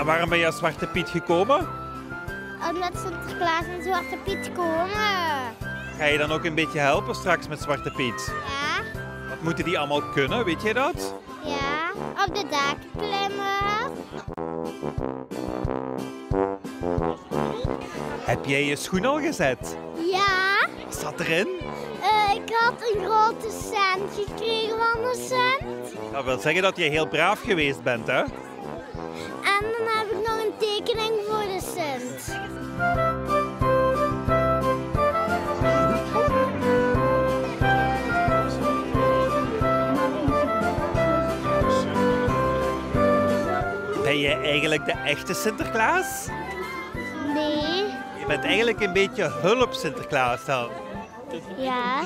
waarom ben je als Zwarte Piet gekomen? Omdat Sinterklaas en Zwarte Piet komen. Ga je dan ook een beetje helpen straks met Zwarte Piet? Ja, Wat moeten die allemaal kunnen, weet jij dat? ja. Op de daken klimmen. Heb jij je schoen al gezet? Ja. Wat zat erin? Ik had een grote cent gekregen van een cent. Dat wil zeggen dat je heel braaf geweest bent, hè? En dan heb ik nog een tekening voor de cent. Ben jij eigenlijk de echte Sinterklaas? Nee. Je bent eigenlijk een beetje hulp Sinterklaas dan. Ja.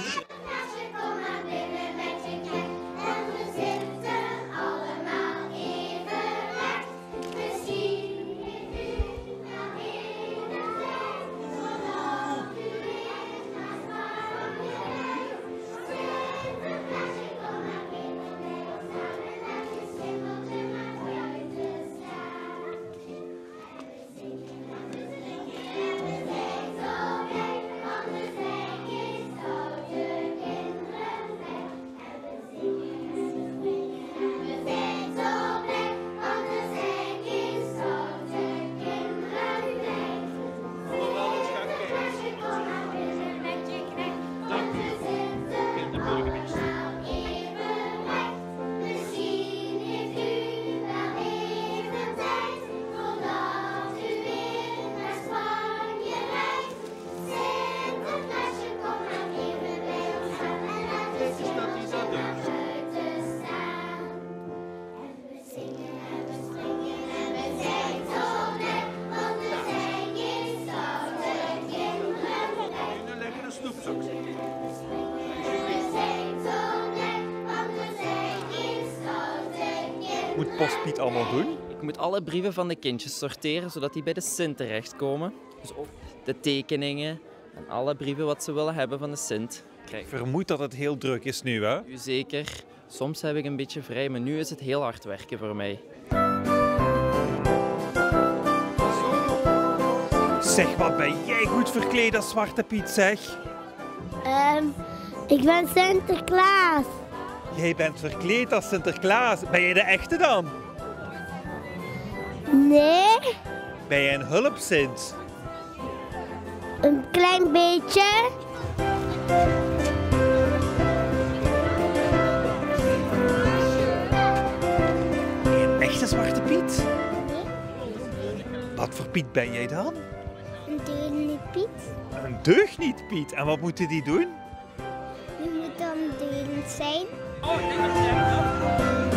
Moet Postpiet allemaal doen? Ik moet alle brieven van de kindjes sorteren, zodat die bij de Sint terechtkomen. Dus ook de tekeningen en alle brieven wat ze willen hebben van de Sint. Ik vermoed dat het heel druk is nu, hè? Nu zeker. Soms heb ik een beetje vrij, maar nu is het heel hard werken voor mij. Zeg, wat ben jij goed verkleed als Zwarte Piet, zeg? Ik ben Sinterklaas. Jij bent verkleed als Sinterklaas. Ben jij de echte dan? Nee, Ben jij een hulpsint? een klein beetje. Ben je een echte Zwarte Piet? Nee, Wat voor Piet ben jij dan? een deugniet Piet. Een deugniet Piet. En wat moeten die doen? Die moet dan deugend zijn. Oh, ik denk dat